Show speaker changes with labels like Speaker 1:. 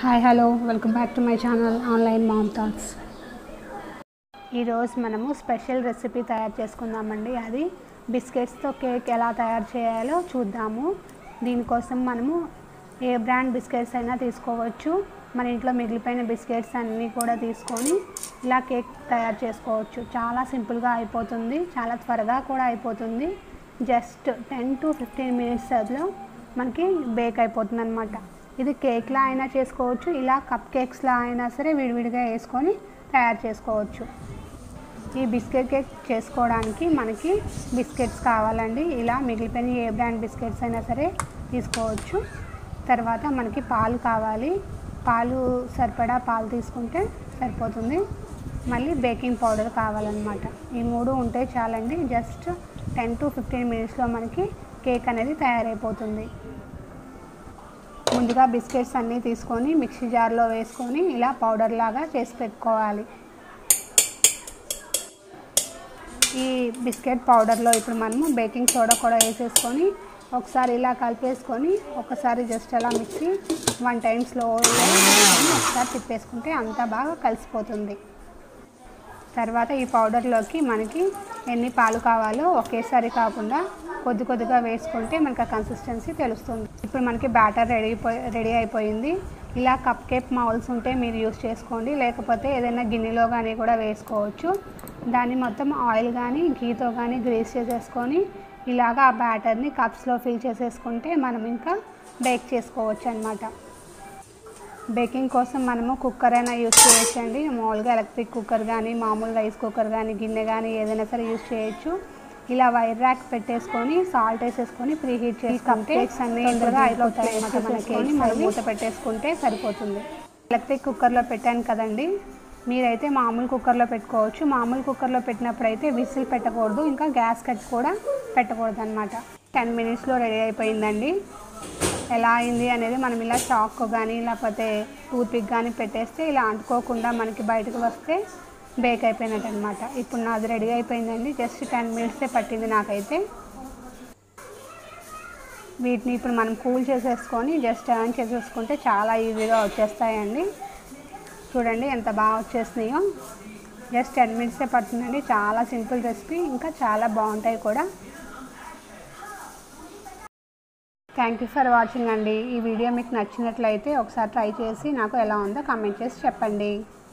Speaker 1: Hi hello welcome back to my channel online mom thoughts. ఈరోజు మనము special recipe తయారు చేసుకుందామండి. అది బిస్కెట్స్తో కేక్ ఎలా తయారు చేయాలో చూద్దాము. దీనికోసం మనము ఏ బ్రాండ్ బిస్కెట్స్ అయినా తీసుకోవచ్చు. మన ఇంట్లో మిగిలిపోయిన బిస్కెట్స్ అన్నీ కూడా తీసుకొని ఇలా కేక్ తయారు చేసుకోవచ్చు. చాలా సింపుల్గా అయిపోతుంది, చాలా త్వరగా కూడా అయిపోతుంది. జస్ట్ 10 to 15 మినిట్స్లో మనకి బేక్ అయిపోతుంది అన్నమాట. ఇది కేక్లా అయినా చేసుకోవచ్చు, ఇలా కప్ కేక్స్లా అయినా సరే విడివిడిగా వేసుకొని తయారు చేసుకోవచ్చు. ఈ బిస్కెట్ కేక్ చేసుకోవడానికి మనకి బిస్కెట్స్ కావాలండి. ఇలా మిగిలిపోయిన ఏ బ్రాండ్ బిస్కెట్స్ అయినా సరే తీసుకోవచ్చు. తర్వాత మనకి పాలు కావాలి. పాలు సరిపడా పాలు తీసుకుంటే సరిపోతుంది. మళ్ళీ బేకింగ్ పౌడర్ కావాలన్నమాట. ఈ మూడు ఉంటే చాలండి. జస్ట్ 10 to 15 మినిట్స్లో మనకి కేక్ అనేది తయారైపోతుంది. ముందుగా బిస్కెట్స్ అన్నీ తీసుకొని మిక్సీ జార్లో వేసుకొని ఇలా పౌడర్ లాగా చేసి పెట్టుకోవాలి. ఈ బిస్కెట్ పౌడర్లో ఇప్పుడు మనము బేకింగ్ సోడా కూడా వేసేసుకొని ఒకసారి ఇలా కలిపేసుకొని ఒకసారి జస్ట్ అలా మిక్సీ 1 time స్లోలో ఒకసారి తిప్పేసుకుంటే అంతా బాగా కలిసిపోతుంది. తర్వాత ఈ పౌడర్లోకి మనకి ఎన్ని పాలు కావాలో ఒకేసారి కాకుండా కొద్ది కొద్దిగా వేసుకుంటే మనకి ఆ కన్సిస్టెన్సీ తెలుస్తుంది. ఇప్పుడు మనకి బ్యాటర్ రెడీ అయిపోయింది. ఇలా కప్ కేక్ మౌల్స్ ఉంటే మీరు యూస్ చేసుకోండి, లేకపోతే ఏదైనా గిన్నెలో కానీ కూడా వేసుకోవచ్చు. దాన్ని మొత్తం ఆయిల్ కానీ ఘీతో కానీ గ్రీస్ చేసేసుకొని ఇలాగా ఆ బ్యాటర్ని కప్స్లో ఫిల్ చేసేసుకుంటే మనం ఇంకా బేక్ చేసుకోవచ్చు అన్నమాట. బేకింగ్ కోసం మనము కుక్కర్ అయినా యూస్ చేయొచ్చండి. మామూలుగా ఎలక్ట్రిక్ కుక్కర్ కానీ మామూలు రైస్ కుక్కర్ కానీ గిన్నె కానీ ఏదైనా సరే యూస్ చేయొచ్చు. ఇలా వైర్ ర్యాక్ పెట్టేసుకొని సాల్ట్ వేసేసుకొని ప్రీ హీట్ చేసుకుంటే కేక్స్ అన్నీ తొందరగా అయిపోతాయి అన్నమాట. మనకి మనం మూత పెట్టేసుకుంటే సరిపోతుంది. ఎలక్ట్రిక్ కుక్కర్లో పెట్టాను కదండి, మీరైతే మామూలు కుక్కర్లో పెట్టుకోవచ్చు. మామూలు కుక్కర్లో పెట్టినప్పుడు అయితే విసిల్ పెట్టకూడదు, ఇంకా గ్యాస్ కట్ కూడా పెట్టకూడదు అన్నమాట. 10 మినిట్స్లో రెడీ అయిపోయిందండి. ఎలా అయింది అనేది మనం ఇలా చాక్ కానీ లేకపోతే టూత్పిక్ కానీ పెట్టేస్తే ఇలా అంటుకోకుండా మనకి బయటకు వస్తే బేక్ అయిపోయినట్టు అనమాట. ఇప్పుడు నాది రెడీ అయిపోయిందండి. జస్ట్ 10 మినిట్సే పట్టింది నాకైతే. వీటిని ఇప్పుడు మనం కూల్ చేసేసుకొని జస్ట్ టర్న్ చేసేసుకుంటే చాలా ఈజీగా వచ్చేస్తాయండి. చూడండి ఎంత బాగా వచ్చేసినాయో. జస్ట్ 10 మినిట్సే పడుతుందండి. చాలా సింపుల్ రెసిపీ, ఇంకా చాలా బాగుంటాయి కూడా. థ్యాంక్ యూ ఫర్ వాచింగ్ అండి. ఈ వీడియో మీకు నచ్చినట్లయితే ఒకసారి ట్రై చేసి నాకు ఎలా ఉందో కామెంట్ చేసి చెప్పండి.